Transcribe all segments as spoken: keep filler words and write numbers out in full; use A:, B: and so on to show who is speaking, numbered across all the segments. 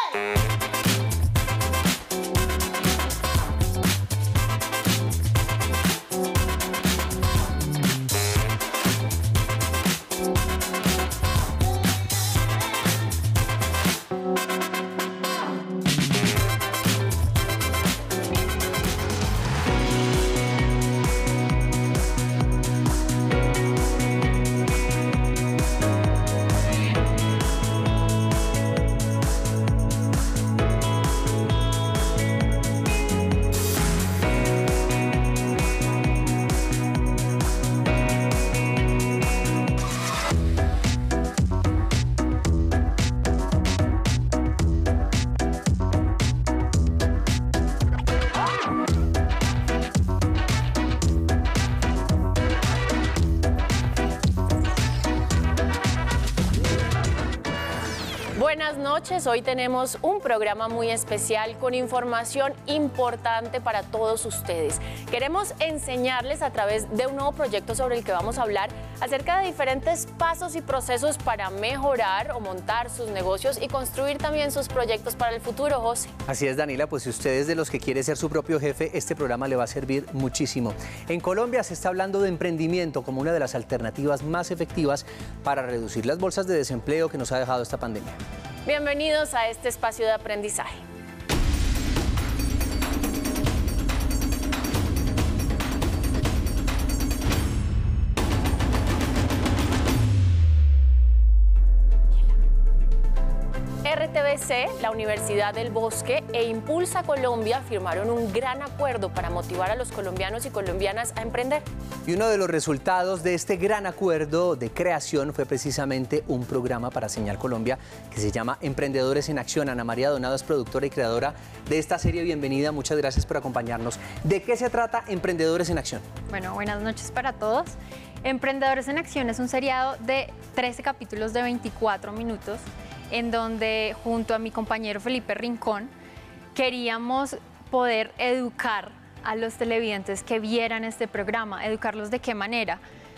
A: Buenas noches, hoy tenemos un programa muy especial con información importante para todos ustedes. Queremos enseñarles a través de un nuevo proyecto sobre el que vamos a hablar acerca de diferentes pasos y procesos para mejorar o montar sus negocios y construir también sus proyectos para el futuro, José.
B: Así es, Daniela, pues si usted es de los que quiere ser su propio jefe, este programa le va a servir muchísimo. En Colombia se está hablando de emprendimiento como una de las alternativas más efectivas para reducir las bolsas de desempleo que nos ha dejado esta pandemia.
A: Bienvenidos a este espacio de aprendizaje. R T B C, la Universidad del Bosque e Impulsa Colombia firmaron un gran acuerdo para motivar a los colombianos y colombianas a emprender.
B: Y uno de los resultados de este gran acuerdo de creación fue precisamente un programa para Señal Colombia que se llama Emprendedores en Acción. Ana María Donado es productora y creadora de esta serie. Bienvenida, muchas gracias por acompañarnos. ¿De qué se trata Emprendedores en Acción?
C: Bueno, buenas noches para todos. Emprendedores en Acción es un seriado de trece capítulos de veinticuatro minutos en donde junto a mi compañero Felipe Rincón queríamos poder educar a los televidentes que vieran este programa. ¿Educarlos de qué manera?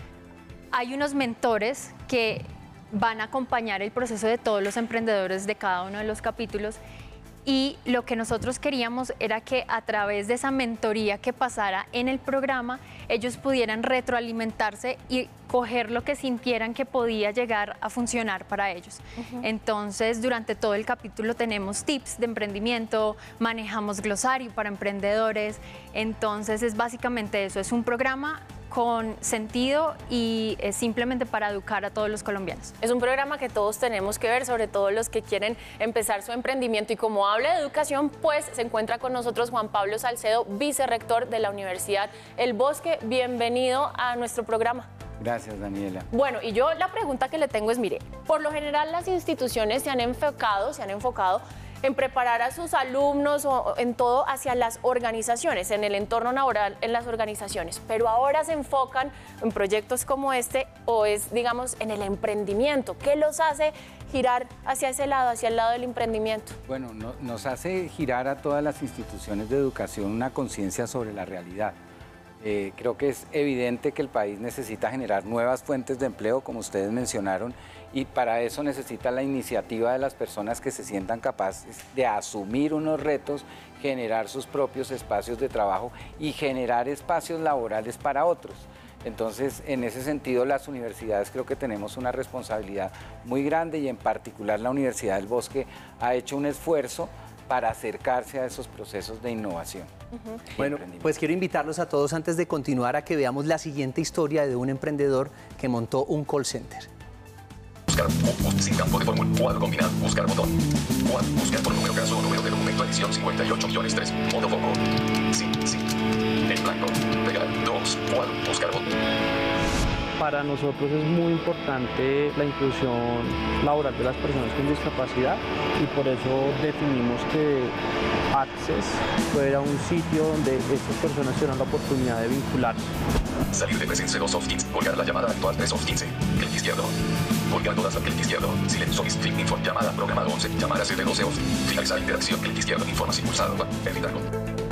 C: Hay unos mentores que van a acompañar el proceso de todos los emprendedores de cada uno de los capítulos y lo que nosotros queríamos era que a través de esa mentoría que pasara en el programa ellos pudieran retroalimentarse y coger lo que sintieran que podía llegar a funcionar para ellos. Uh-huh. Entonces, durante todo el capítulo tenemos tips de emprendimiento, manejamos glosario para emprendedores, entonces es básicamente eso, es un programa con sentido y es simplemente para educar a todos los colombianos.
A: Es un programa que todos tenemos que ver, sobre todo los que quieren empezar su emprendimiento, y como habla de educación, pues se encuentra con nosotros Juan Pablo Salcedo, vicerrector de la Universidad El Bosque. Bienvenido a nuestro programa.
D: Gracias, Daniela.
A: Bueno, y yo la pregunta que le tengo es, mire, por lo general las instituciones se han enfocado, se han enfocado en preparar a sus alumnos o en todo hacia las organizaciones, en el entorno laboral, en las organizaciones, pero ahora se enfocan en proyectos como este o es, digamos, en el emprendimiento. ¿Qué los hace girar hacia ese lado, hacia el lado del emprendimiento?
D: Bueno, no, nos hace girar a todas las instituciones de educación una conciencia sobre la realidad. Eh, creo que es evidente que el país necesita generar nuevas fuentes de empleo, como ustedes mencionaron, y para eso necesita la iniciativa de las personas que se sientan capaces de asumir unos retos, generar sus propios espacios de trabajo y generar espacios laborales para otros. Entonces, en ese sentido, las universidades creo que tenemos una responsabilidad muy grande y en particular la Universidad del Bosque ha hecho un esfuerzo para acercarse a esos procesos de innovación.
B: Uh-huh. Bueno, pues quiero invitarlos a todos antes de continuar a que veamos la siguiente historia de un emprendedor que montó un call center.
E: Buscar, sin campo de fórmula, cuadro combinado, buscar botón. Cuadro, buscar por número caso, número de documento, edición cincuenta y ocho millones tres, modo foco. Sí, sí. En blanco, pegar, dos, cuadro, buscar botón.
F: Para nosotros es muy importante la inclusión laboral de las personas con discapacidad y por eso definimos que Access fuera un sitio donde estas personas tuvieran la oportunidad de vincularse.
E: Salir de presencia dos soft quince, colgar la llamada actual tres soft quince, clic izquierdo. Colgar todas al clic izquierdo, silencio, clic info, llamada programado once, llamada C D doce off, finalizar interacción, clic izquierdo, información pulsado, evitarlo.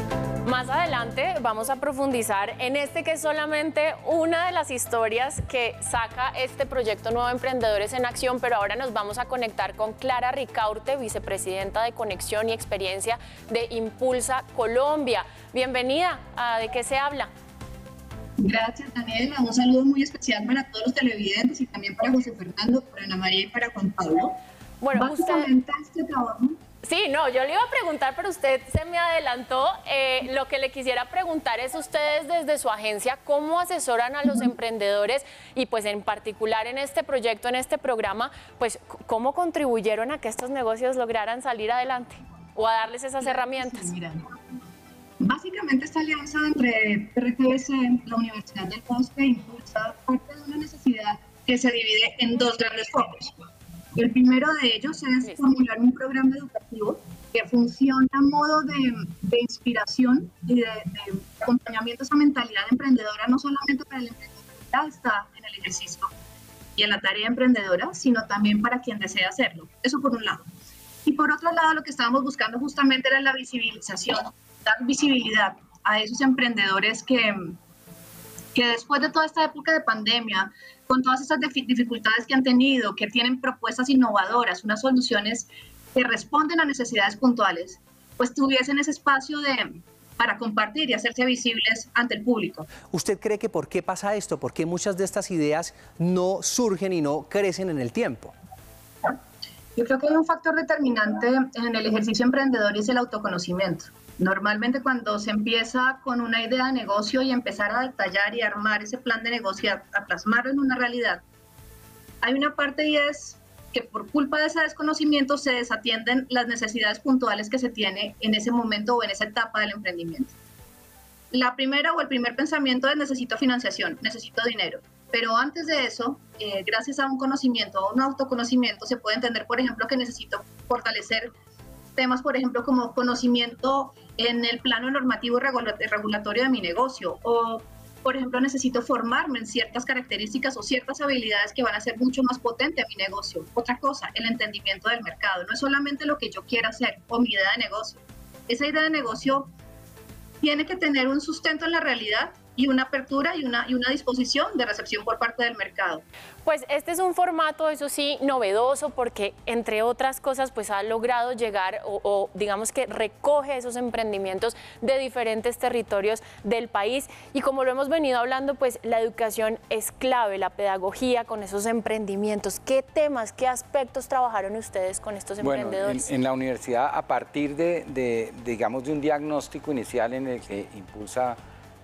A: Más adelante vamos a profundizar en este que es solamente una de las historias que saca este proyecto Nuevo Emprendedores en Acción, pero ahora nos vamos a conectar con Clara Ricaurte, vicepresidenta de Conexión y Experiencia de Impulsa Colombia. Bienvenida a ¿De qué se habla?
G: Gracias, Daniela. Un saludo muy especial para todos los televidentes y también para José Fernando, para Ana María y para Juan Pablo.
A: Bueno,
G: básicamente
A: usted...
G: este trabajo...
A: Sí, no, yo le iba a preguntar, pero usted se me adelantó. Eh, lo que le quisiera preguntar es ustedes desde su agencia, ¿cómo asesoran a los uh-huh. emprendedores? Y pues en particular en este proyecto, en este programa, pues ¿cómo contribuyeron a que estos negocios lograran salir adelante o a darles esas herramientas?
G: Sí, mira. Básicamente esta alianza entre R T B C, la Universidad del Bosque e Impulsa parte de una necesidad que se divide en dos grandes focos. El primero de ellos es formular un programa educativo que funciona a modo de, de inspiración y de, de acompañamiento a esa mentalidad emprendedora, no solamente para el emprendedor que ya está en el ejercicio y en la tarea emprendedora, sino también para quien desea hacerlo. Eso por un lado. Y por otro lado, lo que estábamos buscando justamente era la visibilización, dar visibilidad a esos emprendedores que, que después de toda esta época de pandemia, con todas esas dificultades que han tenido, que tienen propuestas innovadoras, unas soluciones que responden a necesidades puntuales, pues tuviesen ese espacio de, para compartir y hacerse visibles ante el público.
B: ¿Usted cree que por qué pasa esto? ¿Por qué muchas de estas ideas no surgen y no crecen en el tiempo?
G: Yo creo que hay un factor determinante en el ejercicio emprendedor y es el autoconocimiento. Normalmente cuando se empieza con una idea de negocio y empezar a detallar y armar ese plan de negocio, a, a plasmarlo en una realidad, hay una parte y es que por culpa de ese desconocimiento se desatienden las necesidades puntuales que se tiene en ese momento o en esa etapa del emprendimiento. La primera o el primer pensamiento es necesito financiación, necesito dinero. Pero antes de eso, eh, gracias a un conocimiento o un autoconocimiento, se puede entender, por ejemplo, que necesito fortalecer temas, por ejemplo, como conocimiento en el plano normativo y regulatorio de mi negocio, o, por ejemplo, necesito formarme en ciertas características o ciertas habilidades que van a ser mucho más potente a mi negocio. Otra cosa, el entendimiento del mercado. No es solamente lo que yo quiera hacer o mi idea de negocio. Esa idea de negocio tiene que tener un sustento en la realidad y una apertura y una, y una disposición de recepción por parte del mercado.
A: Pues este es un formato, eso sí, novedoso porque, entre otras cosas, pues ha logrado llegar o, o digamos que recoge esos emprendimientos de diferentes territorios del país y como lo hemos venido hablando, pues la educación es clave, la pedagogía con esos emprendimientos. ¿Qué temas, qué aspectos trabajaron ustedes con estos emprendedores?
D: Bueno, en, en la universidad, a partir de, de, digamos, de un diagnóstico inicial en el que Impulsa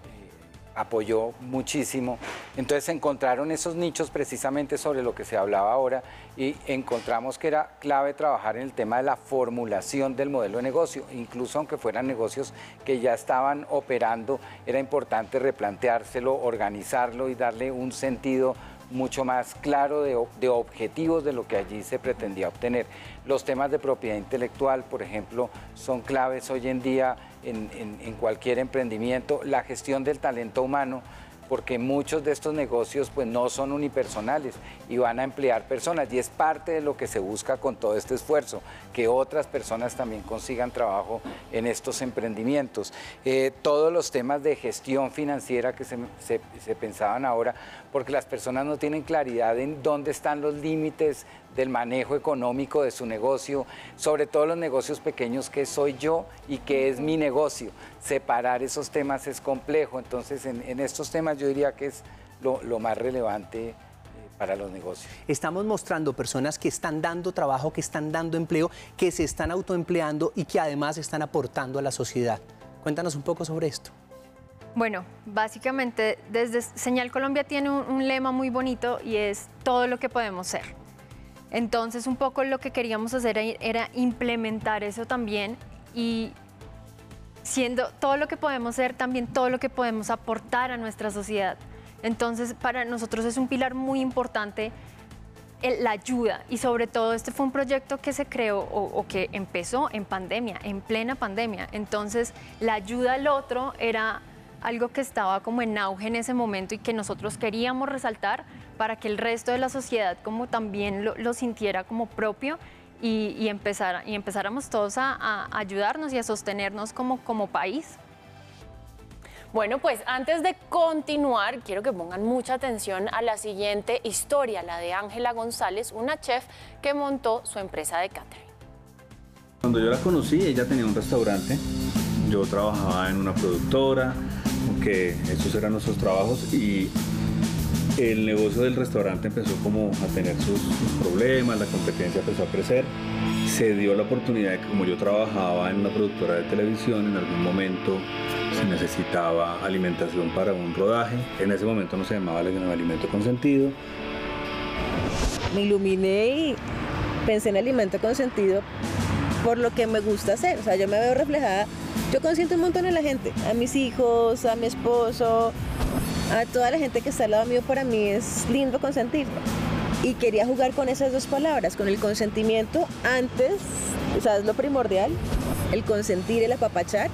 D: apoyó muchísimo. Entonces encontraron esos nichos precisamente sobre lo que se hablaba ahora y encontramos que era clave trabajar en el tema de la formulación del modelo de negocio. Incluso aunque fueran negocios que ya estaban operando, era importante replanteárselo, organizarlo y darle un sentido mucho más claro de, de objetivos de lo que allí se pretendía obtener. Los temas de propiedad intelectual, por ejemplo, son claves hoy en día en, en, en cualquier emprendimiento. La gestión del talento humano, porque muchos de estos negocios pues no son unipersonales y van a emplear personas y es parte de lo que se busca con todo este esfuerzo, que otras personas también consigan trabajo en estos emprendimientos. Eh, todos los temas de gestión financiera que se, se, se pensaban ahora, porque las personas no tienen claridad en dónde están los límites del manejo económico de su negocio, sobre todo los negocios pequeños, que soy yo y que es mi negocio. Separar esos temas es complejo, entonces en, en estos temas yo diría que es lo, lo más relevante eh, para los negocios.
B: Estamos mostrando personas que están dando trabajo, que están dando empleo, que se están autoempleando y que además están aportando a la sociedad. Cuéntanos un poco sobre esto.
C: Bueno, básicamente desde Señal Colombia tiene un, un lema muy bonito y es todo lo que podemos ser. Entonces un poco lo que queríamos hacer era implementar eso también y siendo todo lo que podemos ser, también todo lo que podemos aportar a nuestra sociedad. Entonces para nosotros es un pilar muy importante el, la ayuda y sobre todo este fue un proyecto que se creó o, o que empezó en pandemia, en plena pandemia. Entonces la ayuda al otro era algo que estaba como en auge en ese momento y que nosotros queríamos resaltar para que el resto de la sociedad como también lo, lo sintiera como propio y, y, empezar, y empezáramos todos a, a ayudarnos y a sostenernos como, como país.
A: Bueno, pues antes de continuar, quiero que pongan mucha atención a la siguiente historia, la de Ángela González, una chef que montó su empresa de catering.
H: Cuando yo la conocí, ella tenía un restaurante, yo trabajaba en una productora, que esos eran nuestros trabajos, y el negocio del restaurante empezó como a tener sus, sus problemas, la competencia empezó a crecer. Se dio la oportunidad de que, como yo trabajaba en una productora de televisión, en algún momento se necesitaba alimentación para un rodaje. En ese momento no se llamaba alimento consentido.
I: Me iluminé y pensé en alimento consentido por lo que me gusta hacer. O sea, yo me veo reflejada, yo consiento un montón a la gente, a mis hijos, a mi esposo, a toda la gente que está al lado mío. Para mí es lindo consentirlo. Y quería jugar con esas dos palabras, con el consentimiento antes, o sea, es lo primordial, el consentir, el apapachar,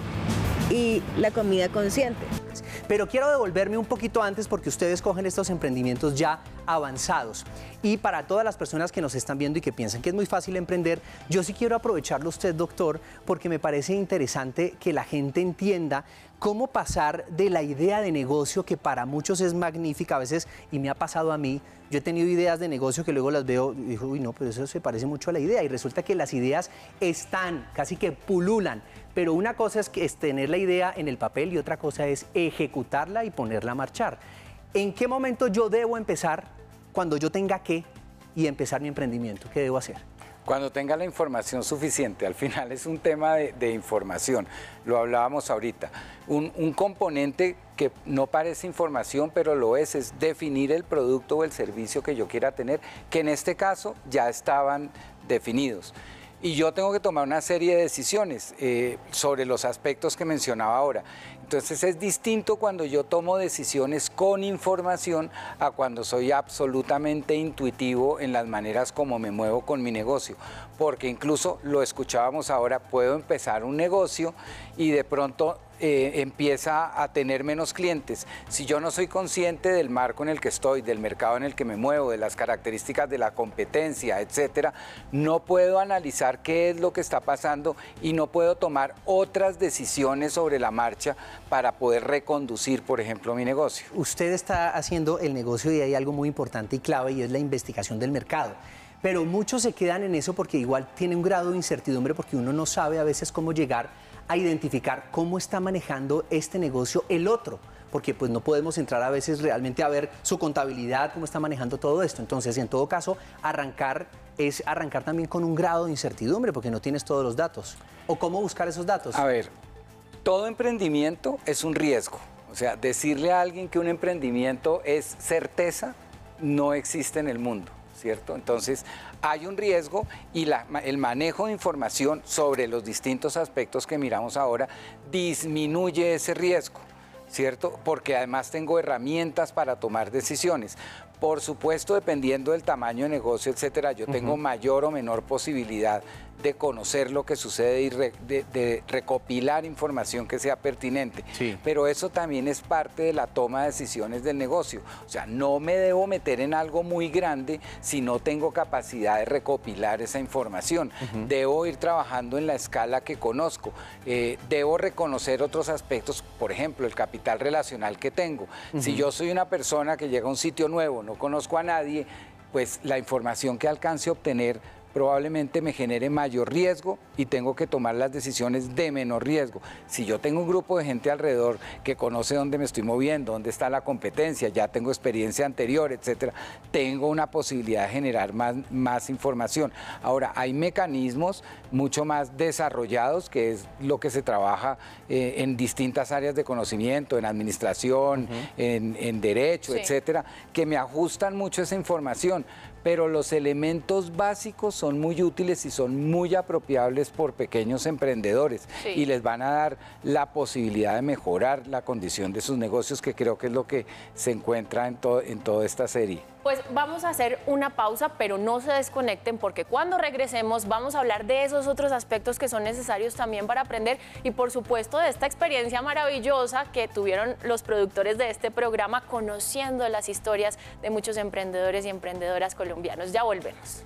I: y la comida consciente.
B: Pero quiero devolverme un poquito antes porque ustedes cogen estos emprendimientos ya avanzados. Y para todas las personas que nos están viendo y que piensan que es muy fácil emprender, yo sí quiero aprovecharlo usted, doctor, porque me parece interesante que la gente entienda cómo pasar de la idea de negocio, que para muchos es magnífica a veces, y me ha pasado a mí. Yo he tenido ideas de negocio que luego las veo y digo, uy, no, pero eso se parece mucho a la idea. Y resulta que las ideas están, casi que pululan. Pero una cosa es, que es tener la idea en el papel y otra cosa es ejecutarla y ponerla a marchar. ¿En qué momento yo debo empezar cuando yo tenga que y empezar mi emprendimiento? ¿Qué debo hacer?
D: Cuando tenga la información suficiente. Al final es un tema de, de información, lo hablábamos ahorita. Un, un componente que no parece información, pero lo es, es definir el producto o el servicio que yo quiera tener, que en este caso ya estaban definidos. Y yo tengo que tomar una serie de decisiones eh, sobre los aspectos que mencionaba ahora. Entonces es distinto cuando yo tomo decisiones con información a cuando soy absolutamente intuitivo en las maneras como me muevo con mi negocio. Porque incluso lo escuchábamos ahora, puedo empezar un negocio y de pronto eh, empieza a tener menos clientes. Si yo no soy consciente del marco en el que estoy, del mercado en el que me muevo, de las características de la competencia, etcétera, no puedo analizar qué es lo que está pasando y no puedo tomar otras decisiones sobre la marcha para poder reconducir, por ejemplo, mi negocio.
B: Usted está haciendo el negocio y hay algo muy importante y clave, y es la investigación del mercado. Pero muchos se quedan en eso porque igual tiene un grado de incertidumbre, porque uno no sabe a veces cómo llegar a identificar cómo está manejando este negocio el otro, porque pues no podemos entrar a veces realmente a ver su contabilidad, cómo está manejando todo esto. Entonces, en todo caso, arrancar es arrancar también con un grado de incertidumbre porque no tienes todos los datos. ¿O cómo buscar esos datos?
D: A ver, todo emprendimiento es un riesgo. O sea, decirle a alguien que un emprendimiento es certeza no existe en el mundo, ¿cierto? Entonces, hay un riesgo y la, el manejo de información sobre los distintos aspectos que miramos ahora disminuye ese riesgo, ¿cierto? Porque además tengo herramientas para tomar decisiones. Por supuesto, dependiendo del tamaño de negocio, etcétera, yo tengo uh-huh. mayor o menor posibilidad de conocer lo que sucede y re, de, de recopilar información que sea pertinente. Sí. Pero eso también es parte de la toma de decisiones del negocio. O sea, no me debo meter en algo muy grande si no tengo capacidad de recopilar esa información. Uh-huh. Debo ir trabajando en la escala que conozco. Eh, debo reconocer otros aspectos, por ejemplo, el capital relacional que tengo. Uh-huh. Si yo soy una persona que llega a un sitio nuevo, no conozco a nadie, pues la información que alcance a obtener probablemente me genere mayor riesgo y tengo que tomar las decisiones de menor riesgo. Si yo tengo un grupo de gente alrededor que conoce dónde me estoy moviendo, dónde está la competencia, ya tengo experiencia anterior, etcétera, tengo una posibilidad de generar más, más información. Ahora, hay mecanismos mucho más desarrollados, que es lo que se trabaja eh, en distintas áreas de conocimiento, en administración, uh-huh. en, en derecho, sí. etcétera, que me ajustan mucho esa información. Pero los elementos básicos son muy útiles y son muy apropiables por pequeños emprendedores sí. y les van a dar la posibilidad de mejorar la condición de sus negocios, que creo que es lo que se encuentra en, to en toda esta serie.
A: Pues vamos a hacer una pausa, pero no se desconecten porque cuando regresemos vamos a hablar de esos otros aspectos que son necesarios también para aprender y por supuesto de esta experiencia maravillosa que tuvieron los productores de este programa conociendo las historias de muchos emprendedores y emprendedoras colombianos. Ya volvemos.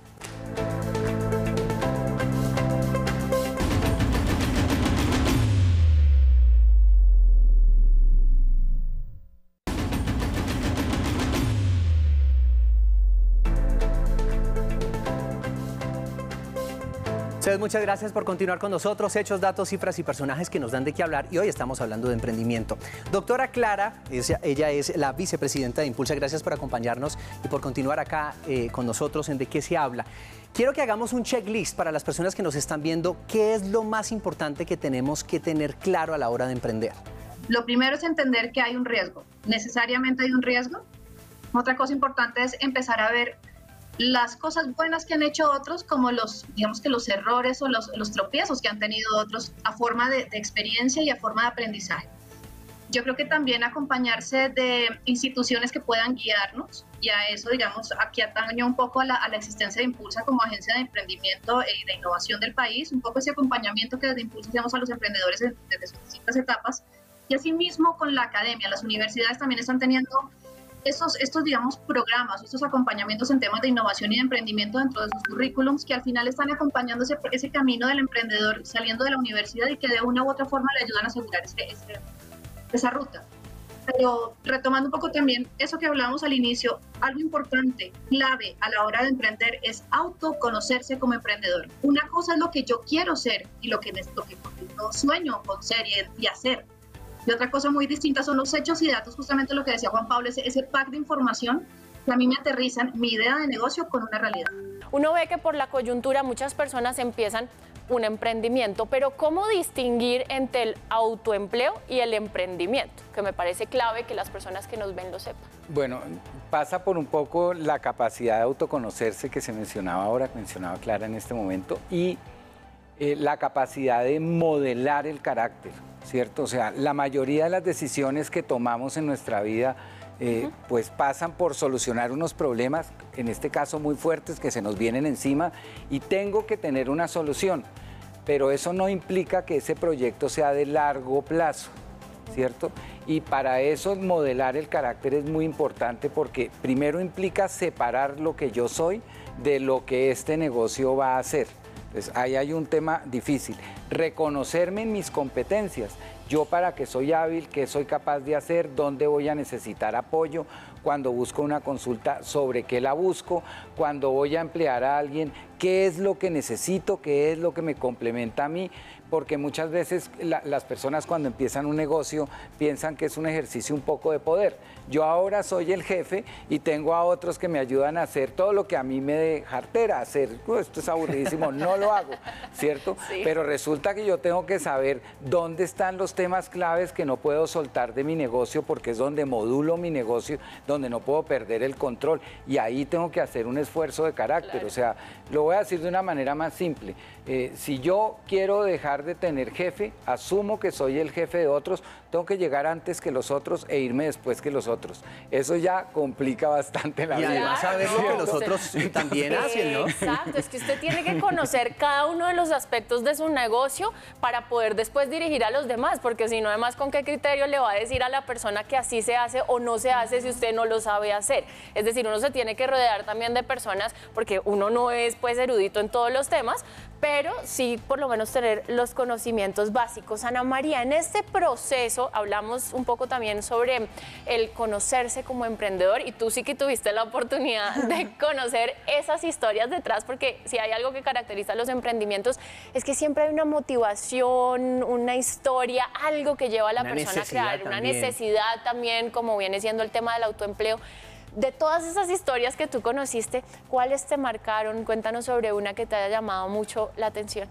B: usted muchas gracias por continuar con nosotros. Hechos, datos, cifras y personajes que nos dan de qué hablar. Y hoy estamos hablando de emprendimiento. Doctora Clara, ella, ella es la vicepresidenta de Impulsa. Gracias por acompañarnos y por continuar acá eh, con nosotros en De qué se habla. Quiero que hagamos un checklist para las personas que nos están viendo. ¿Qué es lo más importante que tenemos que tener claro a la hora de emprender?
G: Lo primero es entender que hay un riesgo. Necesariamente hay un riesgo. Otra cosa importante es empezar a ver las cosas buenas que han hecho otros, como los, digamos que los errores o los, los tropiezos que han tenido otros a forma de, de experiencia y a forma de aprendizaje. Yo creo que también acompañarse de instituciones que puedan guiarnos, y a eso, digamos, aquí ataño un poco a la, a la existencia de Impulsa como agencia de emprendimiento y de innovación del país, un poco ese acompañamiento que desde Impulsa hacemos a los emprendedores desde sus distintas etapas, y asimismo con la academia. Las universidades también están teniendo estos, estos, digamos, programas, estos acompañamientos en temas de innovación y de emprendimiento dentro de sus currículums, que al final están acompañando ese, ese camino del emprendedor saliendo de la universidad y que de una u otra forma le ayudan a asegurar ese, ese, esa ruta. Pero retomando un poco también eso que hablábamos al inicio, algo importante, clave a la hora de emprender es autoconocerse como emprendedor. Una cosa es lo que yo quiero ser y lo que, lo que yo sueño con ser y, y hacer. Y otra cosa muy distinta son los hechos y datos, justamente lo que decía Juan Pablo, ese, ese pack de información que a mí me aterrizan mi idea de negocio con una realidad.
A: Uno ve que por la coyuntura muchas personas empiezan un emprendimiento, pero ¿cómo distinguir entre el autoempleo y el emprendimiento? Que me parece clave que las personas que nos ven lo sepan.
D: Bueno, pasa por un poco la capacidad de autoconocerse que se mencionaba ahora, que mencionaba Clara en este momento, y eh, la capacidad de modelar el carácter, ¿cierto? O sea, la mayoría de las decisiones que tomamos en nuestra vida Eh, uh-huh. pues pasan por solucionar unos problemas, en este caso muy fuertes, que se nos vienen encima, y tengo que tener una solución, pero eso no implica que ese proyecto sea de largo plazo, ¿cierto? Y para eso modelar el carácter es muy importante, porque primero implica separar lo que yo soy de lo que este negocio va a hacer. Entonces ahí hay un tema difícil, reconocerme en mis competencias. Yo para qué soy hábil, qué soy capaz de hacer, dónde voy a necesitar apoyo, cuando busco una consulta, sobre qué la busco, cuando voy a emplear a alguien, qué es lo que necesito, qué es lo que me complementa a mí, porque muchas veces la, las personas cuando empiezan un negocio piensan que es un ejercicio un poco de poder. Yo ahora soy el jefe y tengo a otros que me ayudan a hacer todo lo que a mí me dé jartera hacer. Esto es aburridísimo, no lo hago, ¿cierto? Sí. Pero resulta que yo tengo que saber dónde están los temas claves que no puedo soltar de mi negocio, porque es donde modulo mi negocio, donde no puedo perder el control, y ahí tengo que hacer un esfuerzo de carácter. Claro. O sea, lo voy a decir de una manera más simple. Eh, si yo quiero dejar de tener jefe, asumo que soy el jefe de otros, tengo que llegar antes que los otros e irme después que los otros. Eso ya complica bastante la vida.
B: Y además saber lo que los otros también hacen, ¿no?
A: Exacto, es que usted tiene que conocer cada uno de los aspectos de su negocio para poder después dirigir a los demás, porque si no, además, ¿con qué criterio le va a decir a la persona que así se hace o no se hace si usted no lo sabe hacer? Es decir, uno se tiene que rodear también de personas, porque uno no es pues erudito en todos los temas, pero sí por lo menos tener los conocimientos básicos. Ana María, en este proceso hablamos un poco también sobre el conocerse como emprendedor, y tú sí que tuviste la oportunidad de conocer esas historias detrás, porque si hay algo que caracteriza a los emprendimientos es que siempre hay una motivación, una historia, algo que lleva a la
B: una
A: persona a crear,
B: también.
A: una necesidad también, como viene siendo el tema del autoempleo. De todas esas historias que tú conociste, ¿cuáles te marcaron? Cuéntanos sobre una que te haya llamado mucho la atención.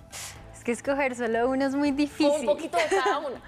C: Es que escoger solo una es muy difícil.
A: Un poquito de cada una.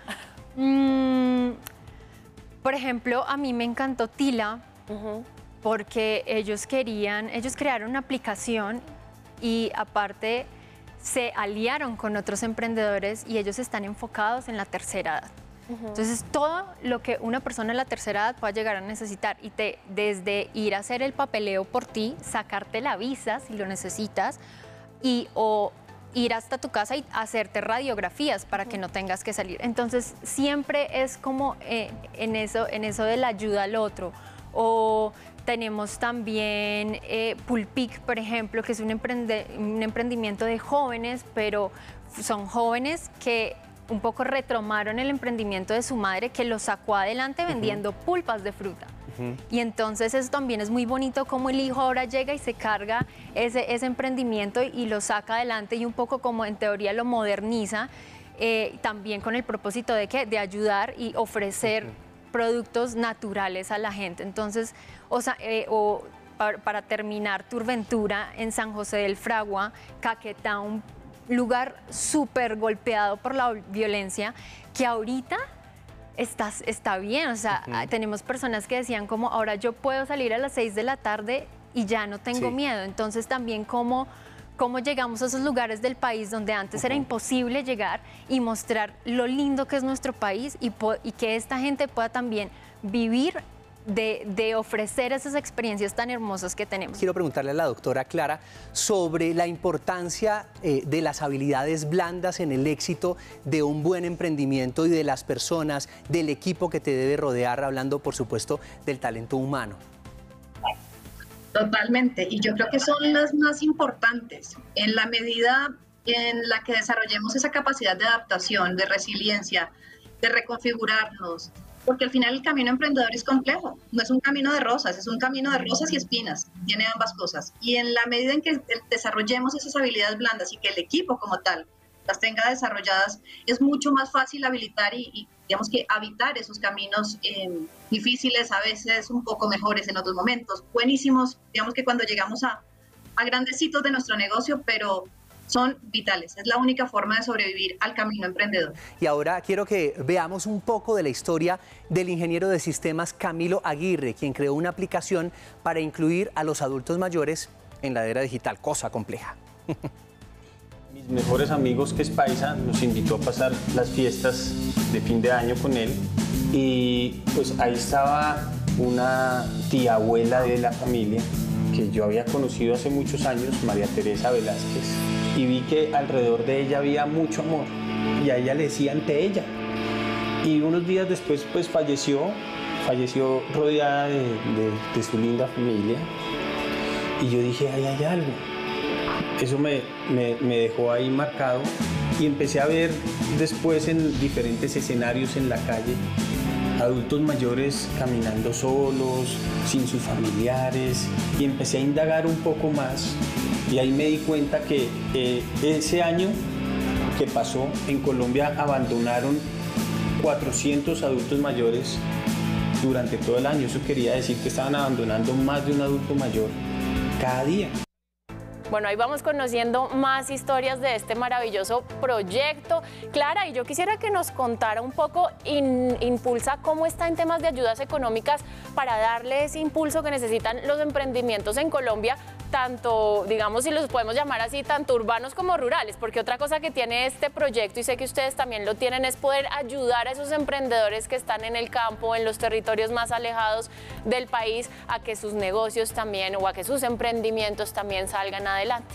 C: mm, por ejemplo, a mí me encantó Tila, uh-huh. porque ellos querían, ellos crearon una aplicación y aparte se aliaron con otros emprendedores y ellos están enfocados en la tercera edad. Entonces, todo lo que una persona de la tercera edad pueda llegar a necesitar, y te, desde ir a hacer el papeleo por ti, sacarte la visa si lo necesitas, y o ir hasta tu casa y hacerte radiografías para que no tengas que salir. Entonces, siempre es como eh, en, eso, en eso de la ayuda al otro. O tenemos también eh, Pulpic, por ejemplo, que es un, emprende, un emprendimiento de jóvenes, pero son jóvenes que un poco retomaron el emprendimiento de su madre, que lo sacó adelante vendiendo uh-huh. pulpas de fruta. Uh-huh. Y entonces eso también es muy bonito como el hijo ahora llega y se carga ese, ese emprendimiento y, y lo saca adelante y un poco como en teoría lo moderniza, eh, también con el propósito de, ¿qué? De ayudar y ofrecer uh-huh. productos naturales a la gente. Entonces, o sea, eh, o, para, para terminar, Turventura en San José del Fragua, Caquetá, un lugar súper golpeado por la violencia, que ahorita está, está bien. O sea, uh-huh. tenemos personas que decían como, ahora yo puedo salir a las seis de la tarde y ya no tengo sí. miedo. Entonces también cómo, cómo llegamos a esos lugares del país donde antes uh-huh. era imposible llegar y mostrar lo lindo que es nuestro país y, y que esta gente pueda también vivir De, de ofrecer esas experiencias tan hermosas que tenemos.
B: Quiero preguntarle a la doctora Clara sobre la importancia eh, de las habilidades blandas en el éxito de un buen emprendimiento y de las personas, del equipo que te debe rodear, hablando por supuesto del talento humano.
G: Totalmente, y yo creo que son las más importantes. En la medida en la que desarrollemos esa capacidad de adaptación, de resiliencia, de reconfigurarnos, porque al final el camino emprendedor es complejo, no es un camino de rosas, es un camino de rosas y espinas, tiene ambas cosas. Y en la medida en que desarrollemos esas habilidades blandas y que el equipo como tal las tenga desarrolladas, es mucho más fácil habilitar y, y digamos que habitar esos caminos eh, difíciles, a veces un poco mejores en otros momentos, buenísimos, digamos que cuando llegamos a, a grandes hitos de nuestro negocio, pero son vitales, es la única forma de sobrevivir al camino emprendedor.
B: Y ahora quiero que veamos un poco de la historia del ingeniero de sistemas Camilo Aguirre, quien creó una aplicación para incluir a los adultos mayores en la era digital, cosa compleja.
F: Mis mejores amigos, que es paisa, nos invitó a pasar las fiestas de fin de año con él y pues ahí estaba una tía abuela de la familia que yo había conocido hace muchos años, María Teresa Velázquez, y vi que alrededor de ella había mucho amor y a ella le decían te ella. Y unos días después pues falleció, falleció rodeada de, de, de su linda familia y yo dije, ahí hay algo. Eso me, me, me dejó ahí marcado y empecé a ver después en diferentes escenarios en la calle adultos mayores caminando solos, sin sus familiares, y empecé a indagar un poco más y ahí me di cuenta que eh, ese año que pasó en Colombia abandonaron cuatrocientos adultos mayores durante todo el año. Eso quería decir que estaban abandonando más de un adulto mayor cada día.
A: Bueno, ahí vamos conociendo más historias de este maravilloso proyecto. Clara, y yo quisiera que nos contara un poco, in, Impulsa, cómo está en temas de ayudas económicas para darle ese impulso que necesitan los emprendimientos en Colombia, tanto, digamos, si los podemos llamar así, tanto urbanos como rurales, porque otra cosa que tiene este proyecto, y sé que ustedes también lo tienen, es poder ayudar a esos emprendedores que están en el campo, en los territorios más alejados del país, a que sus negocios también, o a que sus emprendimientos también salgan adelante.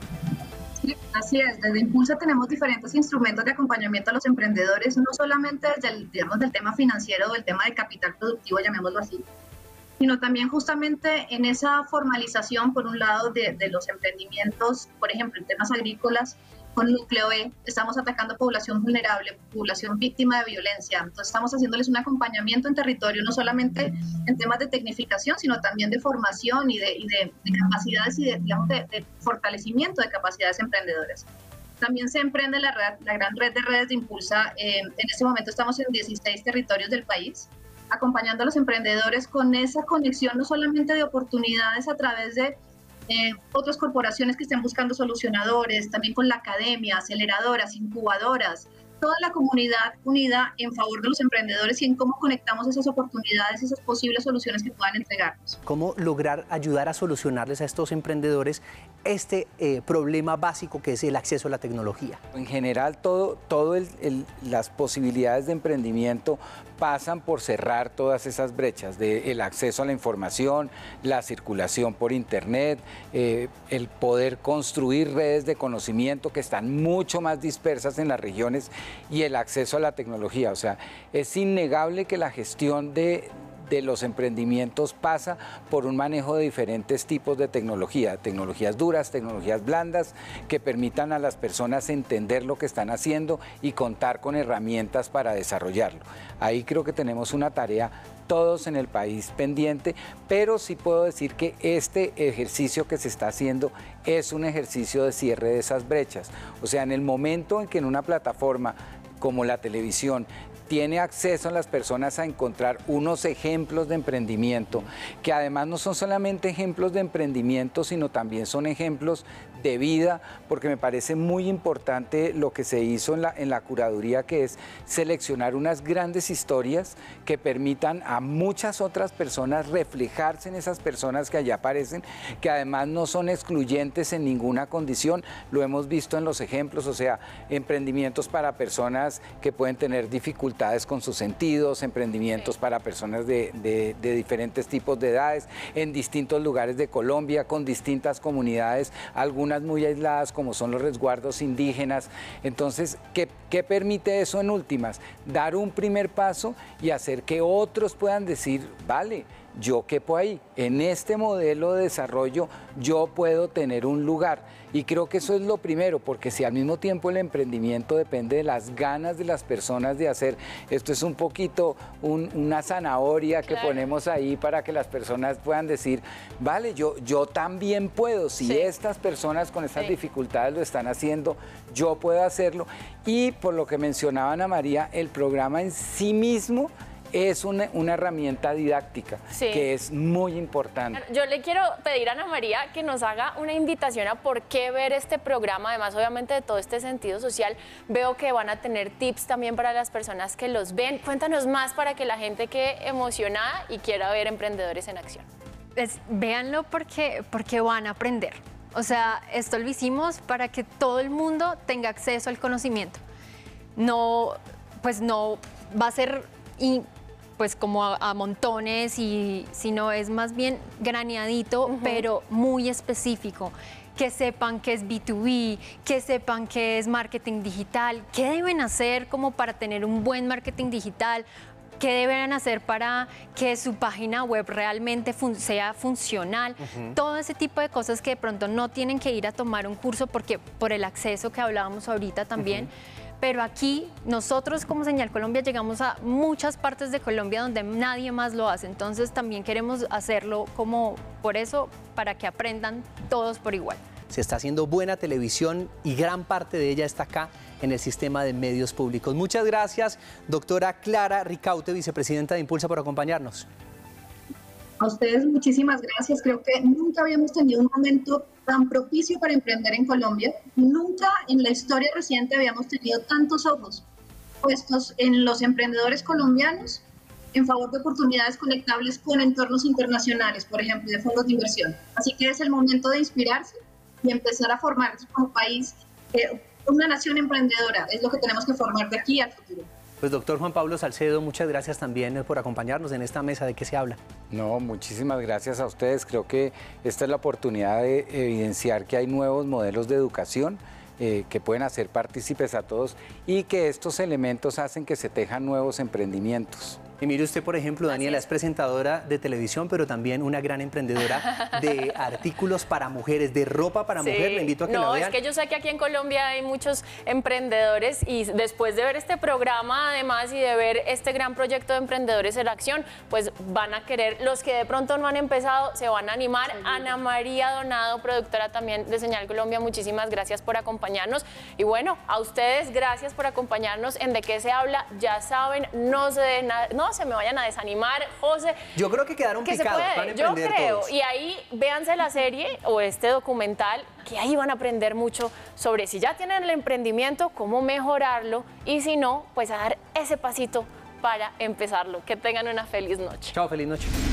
G: Sí, así es. Desde Impulsa tenemos diferentes instrumentos de acompañamiento a los emprendedores, no solamente desde el, digamos, del tema financiero o el tema de capital productivo, llamémoslo así, sino también justamente en esa formalización, por un lado, de, de los emprendimientos, por ejemplo, en temas agrícolas, con Núcleo E, estamos atacando población vulnerable, población víctima de violencia. Entonces estamos haciéndoles un acompañamiento en territorio, no solamente en temas de tecnificación, sino también de formación y de, y de, de capacidades y de, digamos, de, de fortalecimiento de capacidades emprendedoras. También se emprende la, red, la gran red de redes de Impulsa. Eh, en este momento estamos en dieciséis territorios del país, acompañando a los emprendedores con esa conexión no solamente de oportunidades a través de eh, otras corporaciones que estén buscando solucionadores, también con la academia, aceleradoras, incubadoras, toda la comunidad unida en favor de los emprendedores y en cómo conectamos esas oportunidades, esas posibles soluciones que puedan entregarnos.
B: ¿Cómo lograr ayudar a solucionarles a estos emprendedores este eh, problema básico que es el acceso a la tecnología?
D: En general, todo, todo el, el, las posibilidades de emprendimiento pasan por cerrar todas esas brechas del acceso a la información, la circulación por internet, eh, el poder construir redes de conocimiento que están mucho más dispersas en las regiones y el acceso a la tecnología. O sea, es innegable que la gestión de de los emprendimientos pasa por un manejo de diferentes tipos de tecnología, tecnologías duras, tecnologías blandas, que permitan a las personas entender lo que están haciendo y contar con herramientas para desarrollarlo. Ahí creo que tenemos una tarea todos en el país pendiente, pero sí puedo decir que este ejercicio que se está haciendo es un ejercicio de cierre de esas brechas. O sea, en el momento en que en una plataforma como la televisión tiene acceso a las personas a encontrar unos ejemplos de emprendimiento, que además no son solamente ejemplos de emprendimiento, sino también son ejemplos de vida, porque me parece muy importante lo que se hizo en la, en la curaduría, que es seleccionar unas grandes historias que permitan a muchas otras personas reflejarse en esas personas que allá aparecen, que además no son excluyentes en ninguna condición. Lo hemos visto en los ejemplos, o sea, emprendimientos para personas que pueden tener dificultades con sus sentidos, emprendimientos para personas de, de, de diferentes tipos de edades, en distintos lugares de Colombia, con distintas comunidades, algunas muy aisladas como son los resguardos indígenas. Entonces, ¿qué, qué permite eso en últimas? Dar un primer paso y hacer que otros puedan decir, vale, yo quepo ahí, en este modelo de desarrollo yo puedo tener un lugar. Y creo que eso es lo primero, porque si al mismo tiempo el emprendimiento depende de las ganas de las personas de hacer, esto es un poquito un, una zanahoria que claro. ponemos ahí para que las personas puedan decir, vale, yo, yo también puedo, si sí. estas personas con estas sí. dificultades lo están haciendo, yo puedo hacerlo. Y por lo que mencionaba Ana María, el programa en sí mismo es una, una herramienta didáctica sí. que es muy importante.
A: Yo le quiero pedir a Ana María que nos haga una invitación a por qué ver este programa, además obviamente de todo este sentido social. Veo que van a tener tips también para las personas que los ven. Cuéntanos más para que la gente quede emocionada y quiera ver Emprendedores en Acción.
C: Pues, véanlo porque, porque van a aprender. O sea, esto lo hicimos para que todo el mundo tenga acceso al conocimiento. No, pues no va a ser... Y, pues como a, a montones, y sino es más bien graneadito, uh-huh. pero muy específico. Que sepan qué es B dos B, que sepan qué es marketing digital, qué deben hacer como para tener un buen marketing digital, qué deben hacer para que su página web realmente fun- sea funcional, uh-huh. todo ese tipo de cosas que de pronto no tienen que ir a tomar un curso porque por el acceso que hablábamos ahorita también. Uh-huh. Pero aquí nosotros como Señal Colombia llegamos a muchas partes de Colombia donde nadie más lo hace. Entonces también queremos hacerlo como por eso, para que aprendan todos por igual.
B: Se está haciendo buena televisión y gran parte de ella está acá en el sistema de medios públicos. Muchas gracias, doctora Clara Ricaurte, vicepresidenta de Impulsa, por acompañarnos.
G: A ustedes muchísimas gracias. Creo que nunca habíamos tenido un momento tan propicio para emprender en Colombia. Nunca en la historia reciente habíamos tenido tantos ojos puestos en los emprendedores colombianos en favor de oportunidades conectables con entornos internacionales, por ejemplo, de fondos de inversión. Así que es el momento de inspirarse y empezar a formarse como país, eh, una nación emprendedora. Es lo que tenemos que formar de aquí al futuro.
B: Pues doctor Juan Pablo Salcedo, muchas gracias también por acompañarnos en esta mesa. ¿De qué se habla?
D: No, muchísimas gracias a ustedes. Creo que esta es la oportunidad de evidenciar que hay nuevos modelos de educación eh, que pueden hacer partícipes a todos y que estos elementos hacen que se tejan nuevos emprendimientos.
B: Y mire usted, por ejemplo, Daniela es presentadora de televisión, pero también una gran emprendedora de artículos para mujeres, de ropa para
A: sí.
B: mujer. Le invito a que
A: no,
B: la vean.
A: Es que yo sé que aquí en Colombia hay muchos emprendedores y después de ver este programa, además, y de ver este gran proyecto de Emprendedores en Acción, pues van a querer, los que de pronto no han empezado, se van a animar. Sí. Ana María Donado, productora también de Señal Colombia, muchísimas gracias por acompañarnos. Y bueno, a ustedes, gracias por acompañarnos en De Qué Se Habla. Ya saben, no se den nada, no se me vayan a desanimar, José.
B: Yo creo que quedaron
A: que
B: picados.
A: Se puede. Yo creo. Todos. Y ahí véanse la serie o este documental, que ahí van a aprender mucho sobre si ya tienen el emprendimiento, cómo mejorarlo, y si no, pues a dar ese pasito para empezarlo. Que tengan una feliz noche.
B: Chao, feliz noche.